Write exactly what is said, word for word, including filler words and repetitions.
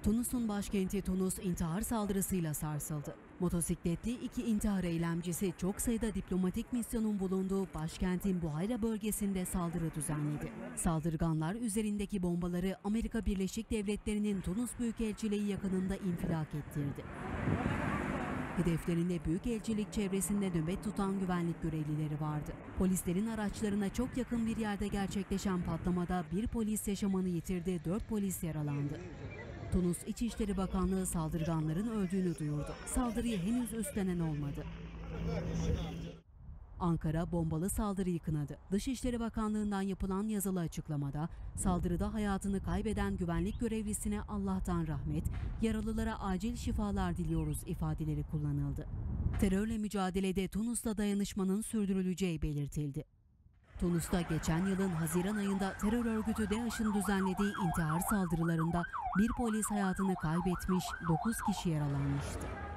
Tunus'un başkenti Tunus intihar saldırısıyla sarsıldı. Motosikletli iki intihar eylemcisi çok sayıda diplomatik misyonun bulunduğu başkentin Buhayra bölgesinde saldırı düzenledi. Saldırganlar üzerindeki bombaları Amerika Birleşik Devletleri'nin Tunus Büyükelçiliği yakınında infilak ettirdi. Hedeflerinde Büyükelçilik çevresinde nöbet tutan güvenlik görevlileri vardı. Polislerin araçlarına çok yakın bir yerde gerçekleşen patlamada bir polis yaşamını yitirdi, dört polis yaralandı. Tunus İçişleri Bakanlığı saldırganların öldüğünü duyurdu. Saldırıyı henüz üstlenen olmadı. Ankara bombalı saldırıyı kınadı. Dışişleri Bakanlığı'ndan yapılan yazılı açıklamada saldırıda hayatını kaybeden güvenlik görevlisine Allah'tan rahmet, yaralılara acil şifalar diliyoruz ifadeleri kullanıldı. Terörle mücadelede Tunus'la dayanışmanın sürdürüleceği belirtildi. Tunus'ta geçen yılın Haziran ayında terör örgütü DAEŞ'in düzenlediği intihar saldırılarında bir polis hayatını kaybetmiş, dokuz kişi yaralanmıştı.